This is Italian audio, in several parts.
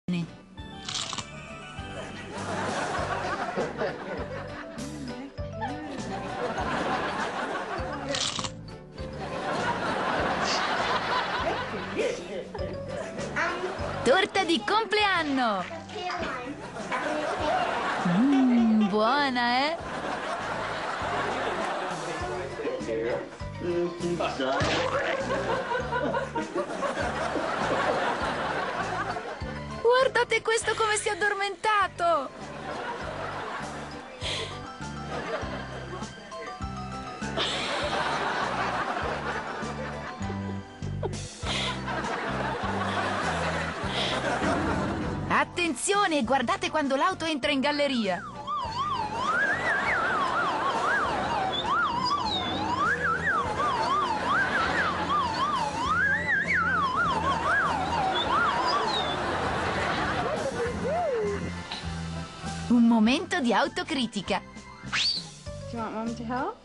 Torta di compleanno! Buona, eh? Guardate questo come si è addormentato! Attenzione, guardate quando l'auto entra in galleria. Un momento di autocritica. Do you want Mom to help?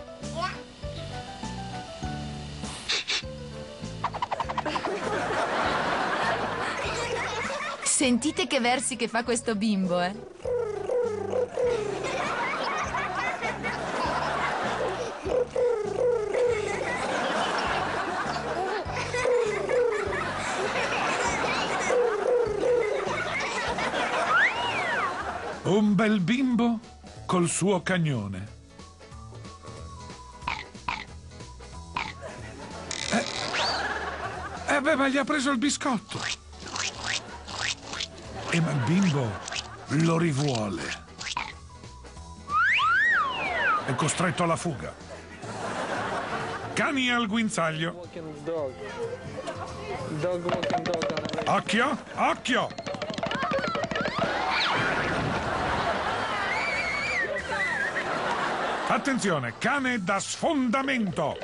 Sentite che versi che fa questo bimbo, eh? Un bel bimbo col suo cagnone. Beh, ma gli ha preso il biscotto. Ma il bimbo lo rivuole. È costretto alla fuga. Cani al guinzaglio. Occhio, occhio! Attenzione, cane da sfondamento!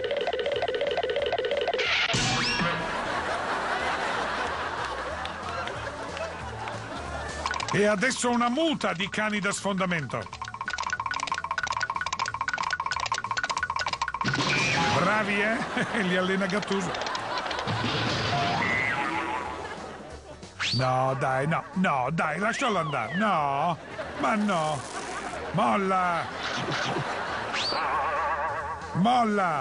E adesso una muta di cani da sfondamento. Bravi, eh? Li allena Gattuso. No, dai, no, no, dai, lascialo andare. No, ma no. Molla! Molla!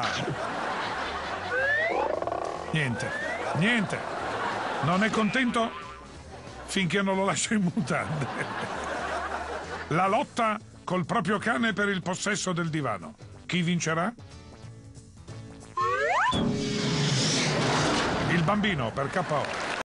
Niente, niente. Non è contento? Finché non lo lascio in mutande. La lotta col proprio cane per il possesso del divano. Chi vincerà? Il bambino per KO.